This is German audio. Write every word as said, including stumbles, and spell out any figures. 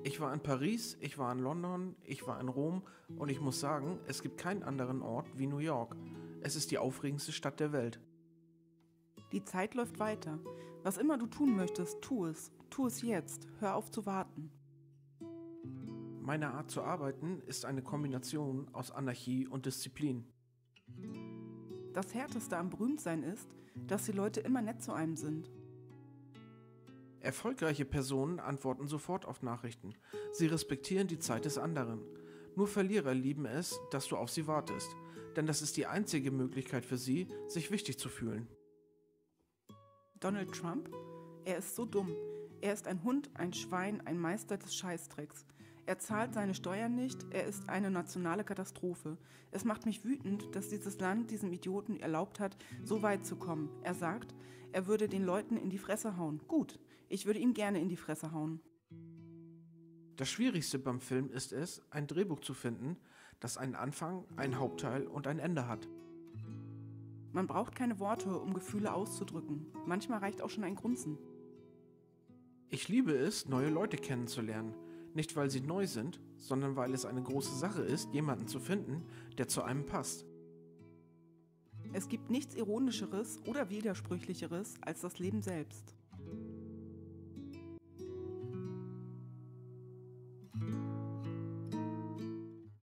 Ich war in Paris, ich war in London, ich war in Rom und ich muss sagen, es gibt keinen anderen Ort wie New York. Es ist die aufregendste Stadt der Welt. Die Zeit läuft weiter. Was immer du tun möchtest, tu es. Tu es jetzt. Hör auf zu warten. Meine Art zu arbeiten ist eine Kombination aus Anarchie und Disziplin. Das Härteste am Berühmtsein ist, dass die Leute immer nett zu einem sind. Erfolgreiche Personen antworten sofort auf Nachrichten. Sie respektieren die Zeit des anderen. Nur Verlierer lieben es, dass du auf sie wartest, denn das ist die einzige Möglichkeit für sie, sich wichtig zu fühlen. Donald Trump? Er ist so dumm. Er ist ein Hund, ein Schwein, ein Meister des Scheißdrecks. Er zahlt seine Steuern nicht, er ist eine nationale Katastrophe. Es macht mich wütend, dass dieses Land diesem Idioten erlaubt hat, so weit zu kommen. Er sagt, er würde den Leuten in die Fresse hauen. Gut, ich würde ihm gerne in die Fresse hauen. Das Schwierigste beim Film ist es, ein Drehbuch zu finden, das einen Anfang, einen Hauptteil und ein Ende hat. Man braucht keine Worte, um Gefühle auszudrücken. Manchmal reicht auch schon ein Grunzen. Ich liebe es, neue Leute kennenzulernen. Nicht, weil sie neu sind, sondern weil es eine große Sache ist, jemanden zu finden, der zu einem passt. Es gibt nichts Ironischeres oder Widersprüchlicheres als das Leben selbst.